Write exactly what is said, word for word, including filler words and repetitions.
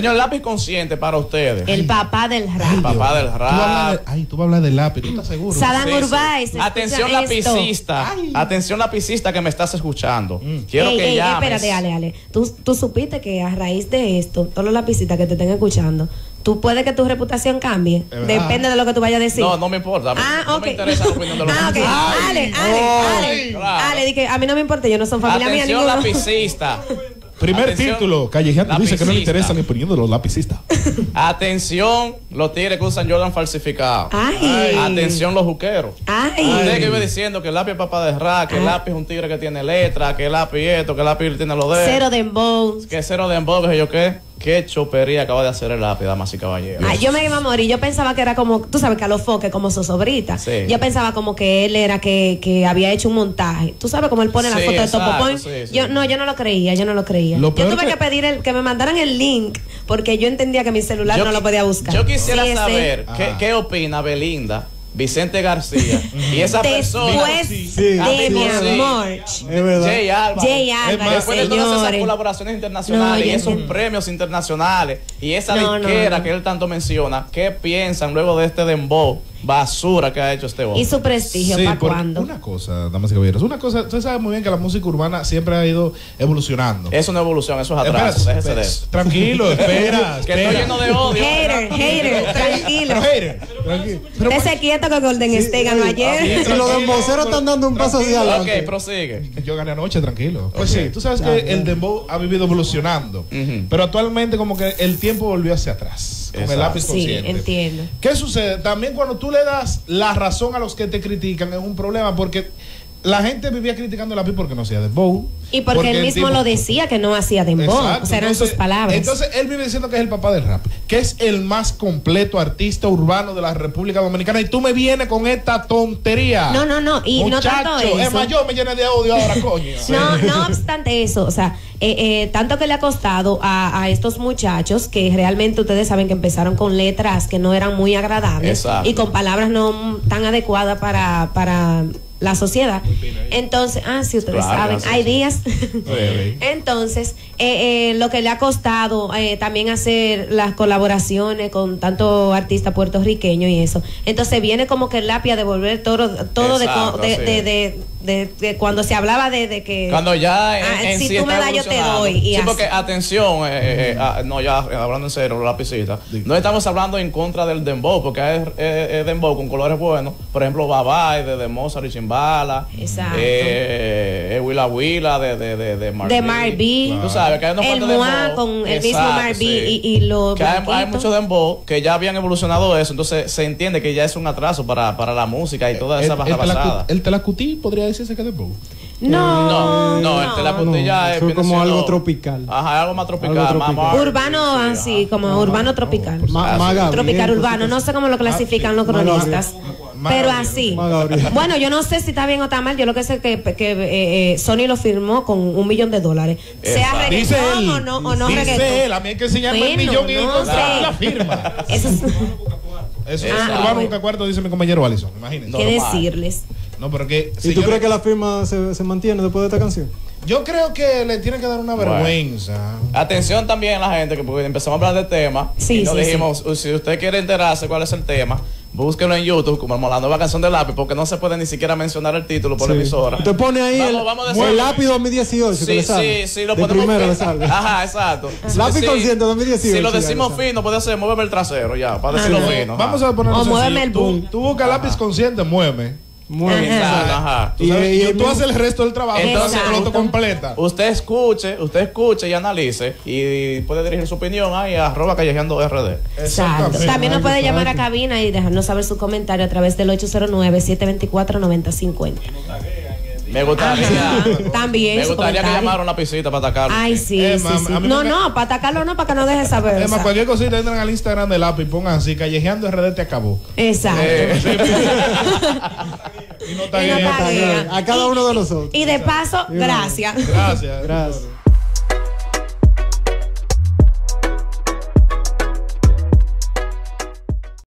Señor, lápiz consciente para ustedes. El papá del rap. El papá del rap. Tú vas a hablar de, ay, tú vas a hablar del lápiz, ¿tú estás seguro? Sadam Sí, Urbay. sí. Atención lapicista. Ay. Atención lapicista que me estás escuchando. Quiero ey, que ey, llames. espérate, Ale, Ale. ¿Tú, tú supiste que a raíz de esto, todos los lapicitas que te estén escuchando, tú puedes que tu reputación cambie. verdad. Depende de lo que tú vayas a decir. No, no me importa. Ah, no ok. me interesa la opinión de los Ah, ok. demás. Ale, Ale, Ay, Ale. claro. Ale, di que a mí no me importa, yo no son familia mía Atención ninguno. lapicista. Primer Atención, título, Callejeando dice que no le lapicista. interesa la opinión de los lapicistas. Atención, los tigres que usan Jordan falsificado. Ay. Atención, los juqueros. Ay. Usted que iba diciendo que el lápiz es papá de rap, que el Ah. lápiz es un tigre que tiene letra, que el lápiz esto, que el lápiz tiene los dedos. Cero dembow. Que cero de embogue, que yo qué. Qué chopería acaba de hacer el lápiz, damas y caballeros. Ah, yo me iba a morir. Yo pensaba que era como, tú sabes que a los foques, como Zozobrita. Sí. Yo pensaba como que él era que, que había hecho un montaje. Tú sabes cómo él pone la Sí, foto de Topo exacto, Point. sí, sí. Yo no, yo no lo creía, yo no lo creía. Lo Yo peor tuve que, que- pedir el, que me mandaran el link porque yo entendía que mi celular Yo no lo qui- podía buscar. Yo quisiera Sí, ese- saber qué, Ajá. qué opina Belinda, Vicente García y esa persona. Después Sí. de Atención, mi sí. amor. Es verdad. Jay Álvarez. Jay Álvarez, Después de todas esas señores. colaboraciones internacionales No, y yo esos entiendo. premios internacionales y esa No, no, disquera no. que él tanto menciona, ¿qué piensan luego de este dembow basura que ha hecho este hombre? Y su prestigio, Sí, ¿para porque cuándo? una cosa, damas y caballeros, una cosa, usted sabe muy bien que la música urbana siempre ha ido evolucionando. Eso no es evolución, eso es atraso. Espera, Déjese de espera, eso. tranquilo, espera. Que estoy espera. lleno de odio. Hater, hater, tranquilo. Pero, hater, tranquilo. Pero, Esté quieto que Golden State ganó ayer. Si los demboceros están dando un paso hacia adelante. Ok, prosigue. yo gané anoche, tranquilo. Pues Ok. sí, tú sabes que el dembow ha vivido evolucionando, Ujú. pero actualmente como que el tiempo volvió hacia atrás, con el Exacto. lápiz Sí, consciente. entiendo. ¿Qué sucede? También cuando tú le das la razón a los que te critican es un problema porque la gente vivía criticando el lápiz porque no hacía dembow. Y porque, él el mismo tipo- lo decía que no hacía dembow. Exacto. O sea, eran Entonces- sus palabras. Entonces él vive diciendo que es el papá del rap, que es el más completo artista urbano de la República Dominicana y tú me vienes con esta tontería. No, no, no, y no tanto Muchacho, eso. Es más, yo me llené de odio ahora, coño. No, no obstante eso, o sea, eh, eh, tanto que le ha costado a, a estos muchachos que realmente ustedes saben que empezaron con letras que no eran muy agradables Exacto. y con palabras no tan adecuadas para, para la sociedad. Entonces, ah, sí, ustedes Claro, saben, sí, hay sí. días. Sí. Entonces, eh, eh, lo que le ha costado eh, también hacer las colaboraciones con tanto artista puertorriqueño y eso. Entonces viene como que el lápiz a devolver todo, todo de, Exacto, co- de, sí. de, de, de- de cuando se hablaba de, de que... Cuando ya en, Ah, en si sí tú me está das, yo te evolucionando. doy, y Sí, así. porque atención, eh, eh, eh, ah, no, ya eh, hablando en serio, los lapicitas, no estamos hablando en contra del dembow, porque es, es- es dembow con colores buenos. Por ejemplo, Babay de, de Mozart y Chimbala. Exacto. Eh, eh, Willa Willa de, de, de, de Mar de B. Mar B. Tú sabes que hay unos El cuantos Moa dembow. con el mismo Exacto, Mar B sí. y, y los Que hay, hay blanquitos. muchos dembow que ya habían evolucionado eso, entonces se entiende que ya es un atraso para, para la música y toda esa el, baja el, basada. telacu- el telacutí podría decirse que es dembow. No, No, no, el telacutilla no, es eso es viene como siendo- algo tropical. Ajá, algo más tropical. Algo más tropical. R and B, urbano sí, así, ajá. como urbano tropical. Ma- Ah, más sí. Gabriel, Tropical cosas urbano, no sé cómo lo clasifican los Más cronistas, Más pero Gabriel. así. Más Gabriel. Bueno, yo no sé si está bien o está mal, yo lo que sé que, que eh, eh, Sony lo firmó con un millón de dólares. Sea Exacto. Dice reggaetón él. o no, o no dice reggaetón. él. A mí hay que enseñarme el Bueno, millón y él no contra sé. la firma. Eso es, Eso Ah, es urbano bueno. busca cuarto, dice mi compañero Alison. Imagínense. ¿qué normal. decirles? No, pero que. ¿Y tú señores, crees que la firma se, se mantiene después de esta canción? Yo creo que le tiene que dar una Bueno. vergüenza. Atención también a la gente, que porque empezamos a hablar de tema Sí, y nos sí, dijimos, si usted quiere enterarse cuál es el tema, búsquelo en YouTube como la nueva canción del lápiz, porque no se puede ni siquiera mencionar el título por la Sí. emisora. Te pone ahí Vamos, el, vamos a el decirlo. lápiz dos mil dieciocho que Sí, le sale. sí, sí, lo de ponemos primero le fino. sale. Ajá, exacto. Lápiz Sí, consciente dos mil dieciocho. Si lo ya decimos le sale. fino, puede ser muéveme el trasero ya, para decirlo Ajá. fino. Vamos ajá. a ponerlo O muéveme el sencillo. boom. Tú, tú buscas lápiz consciente, mueve. Muy bien. Exacto, ajá. Tú, Y- sabes, y- y y- tú haces el resto del trabajo. Entonces, Entonces, tú lo completa. Usted escuche, usted escuche y analice y puede dirigir su opinión ahí a arroba callejeando R D. Exacto. Exactamente. También nos puede Exacto. llamar a cabina y dejarnos saber su comentario a través del ocho cero nueve, siete dos cuatro, nueve cero cinco cero. Me gustaría, Ajá, también me su gustaría que comentario. llamara una pisita para atacarlo. Ay, sí, Eh, sí, mam, sí. a mí No, me- no, para atacarlo no, para que no deje saber. Es más, cualquier cosita entran al Instagram del app y pongan así, callejeando R D te acabó. Exacto. Eh, Y no está Y no bien. taguea. A cada uno de nosotros. Y de paso, gracias. Gracias. Gracias.